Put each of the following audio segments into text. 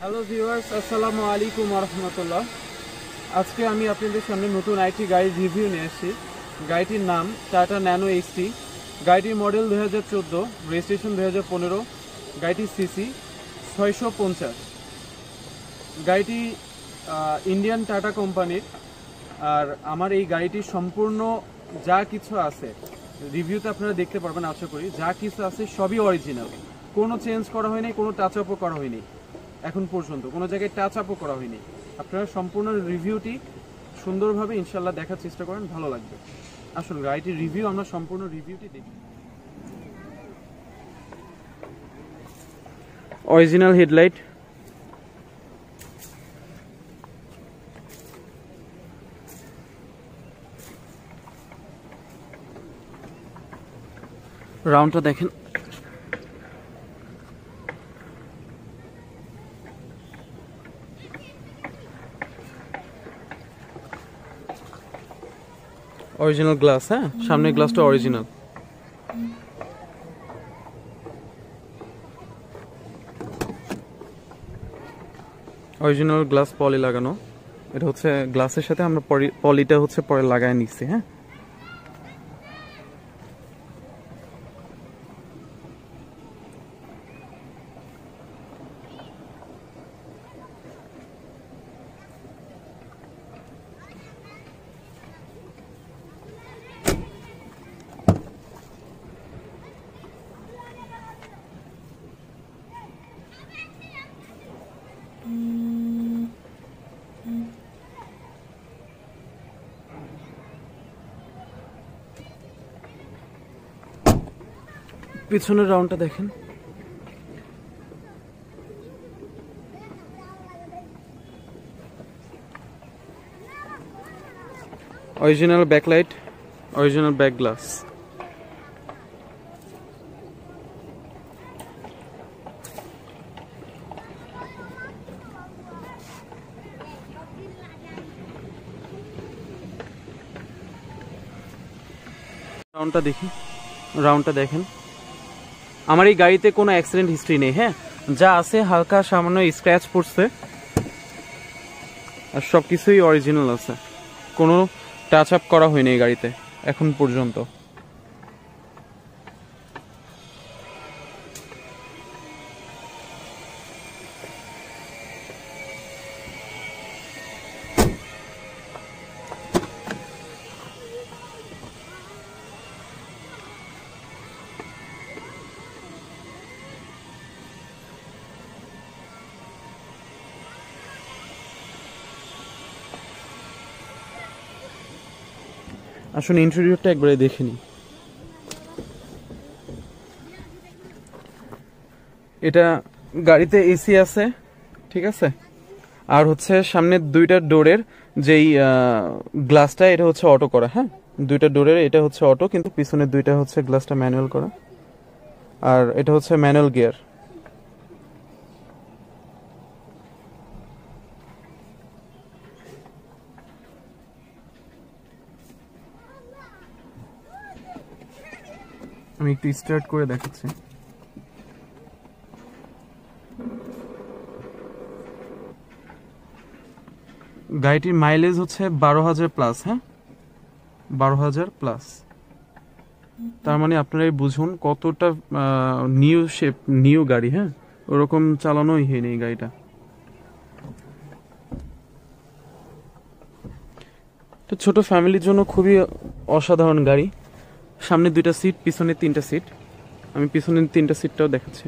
Hello viewers, আসসালামু আলাইকুম ওয়া রাহমাতুল্লাহ। আজকে আমি আপনাদের সামনে নতুন আইটি গাড়ির রিভিউ নিয়ে এসেছি। গাড়িটির নাম টাটা ন্যানো এইচটি। গাড়িটির মডেল 2014, রেজিস্ট্রেশন 2015। গাড়িটির সিসি 650। গাড়িটি ইন্ডিয়ান টাটা কোম্পানির। আর আমার এই গাড়িটির সম্পূর্ণ যা কিছু আছে রিভিউতে আপনারা দেখতে পারবেন। আশা করি যা কিছু আছে সবই অরিজিনাল, কোনো চেঞ্জ করা হয়নি, কোনো টাচ আপও করা হয়নি। এখন পর্যন্ত কোনো জায়গায় টাচ আপও করা হয়নি। আপনারা সম্পূর্ণ রিভিউটি সুন্দরভাবে ইনশাল্লাহ দেখার চেষ্টা করেন, ভালো লাগবে। আসুন গাড়িটির রিভিউ, আমরা সম্পূর্ণ রিভিউটি দেখি। অরিজিনাল হেডলাইট, রাউন্ডটা দেখেন। অরিজিনাল গ্লাস, হ্যাঁ, সামনের গ্লাসটা অরিজিনাল। অরিজিনাল গ্লাস পলি লাগানো। এটা হচ্ছে গ্লাসের সাথে আমরা পলিটা হচ্ছে পরে লাগায় নিচ্ছি। হ্যাঁ, পিছনের রাউন্ডটা দেখেন। Original backlight, original back glass. রাউন্ডটা দেখি, রাউন্ডটা দেখেন। আমার এই গাড়িতে কোনো অ্যাক্সিডেন্ট হিস্ট্রি নেই। হ্যাঁ, যা আছে হালকা সামান্য স্ক্র্যাচ পড়ছে, আর সব কিছুই অরিজিনাল আছে, কোনো টাচ আপ করা হয়নি এই গাড়িতে এখন পর্যন্ত। আসুন ইন্টেরিয়রটা একবারে দেখে নিই। এটা গাড়িতে এসি আছে, ঠিক আছে। আর হচ্ছে সামনের দুইটা ডোরের যেই গ্লাসটা, এটা হচ্ছে অটো করা। হ্যাঁ, দুইটা ডোরের এটা হচ্ছে অটো, কিন্তু পিছনের দুইটা হচ্ছে গ্লাসটা ম্যানুয়াল করা। আর এটা হচ্ছে ম্যানুয়াল গিয়ার। আমি একটু স্টার্ট করে দেখাচ্ছি। গাড়িটির মাইলেজ হচ্ছে 12,000 প্লাস। হ্যাঁ, 12,000 প্লাস। তার মানে আপনারাই বুঝুন কতটা নিউ শেপ, নিউ গাড়ি। হ্যাঁ, ওরকম চালানোই হয়নি এই গাড়িটা। তো ছোট ফ্যামিলির জন্য খুবই অসাধারণ গাড়ি। সামনে দুইটা সিট, পিছনে তিনটা সিট। আমি পিছনের তিনটা সিটটাও দেখাচ্ছি।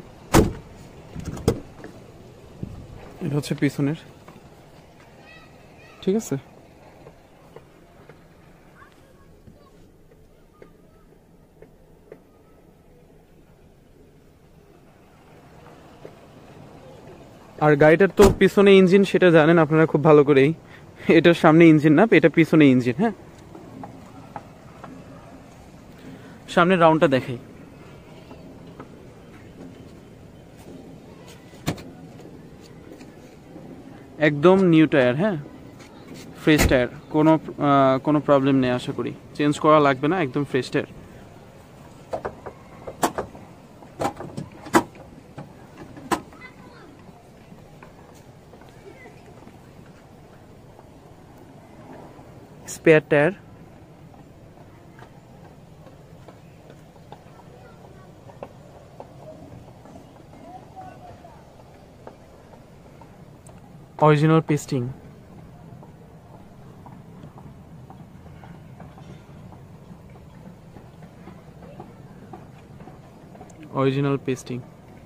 এটা হচ্ছে পিছনের, ঠিক আছে। আর গাড়িটার তো পিছনে ইঞ্জিন, সেটা জানেন আপনারা খুব ভালো করেই। এটার সামনে ইঞ্জিন না, এটা পিছনে ইঞ্জিন। হ্যাঁ, সামনের রাউন্ডটা দেখাই। একদম নিউ টায়ার। হ্যাঁ, ফ্রেশ টায়ার, কোনো প্রবলেম নেই। আশা করি চেঞ্জ করা লাগবে না, একদম fresh tyre. Spare tyre, original pasting, original pasting,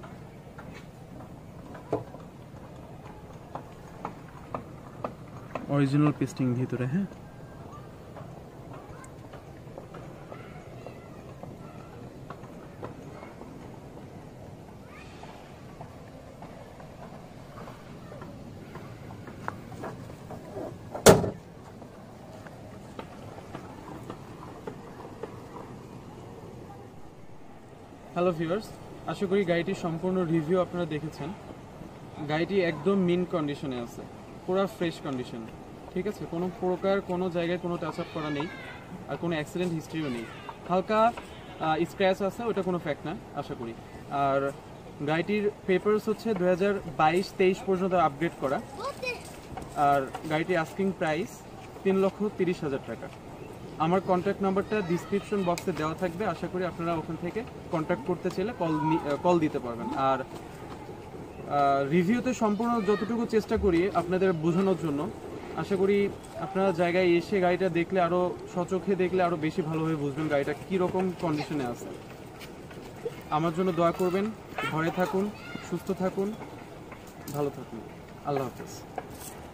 original pasting ভিতরে। হ্যাঁ, হ্যালো ভিউয়ার্স, আশা করি গাড়িটির সম্পূর্ণ রিভিউ আপনারা দেখেছেন। গাড়িটি একদম মিন কন্ডিশনে আছে, পুরো ফ্রেশ কন্ডিশন, ঠিক আছে? কোনো প্রকার কোনো জায়গায় কোনো টাচ আপ করা নেই, আর কোনো অ্যাক্সিডেন্ট হিস্ট্রিও নেই। হালকা স্ক্র্যাচ আছে, ওটা কোনো ফ্যাক্ট না আশা করি। আর গাড়িটির পেপারস হচ্ছে 2022-23 পর্যন্ত আপগ্রেড করা। আর গাড়িটির আস্কিং প্রাইস 3,30,000 টাকা। আমার কন্ট্যাক্ট নাম্বারটা ডিসক্রিপশন বক্সে দেওয়া থাকবে, আশা করি আপনারা ওখান থেকে কন্ট্যাক্ট করতে চাইলে কল দিতে পারবেন। আর রিভিউতে সম্পূর্ণ যতটুকু চেষ্টা করি আপনাদের বোঝানোর জন্য, আশা করি আপনারা জায়গায় এসে গাড়িটা দেখলে, আরও সচোখে দেখলে আরও বেশি ভালোভাবে বুঝবেন গাড়িটা কীরকম কন্ডিশনে আছে। আমার জন্য দোয়া করবেন, ঘরে থাকুন, সুস্থ থাকুন, ভালো থাকুন। আল্লাহ হাফেজ।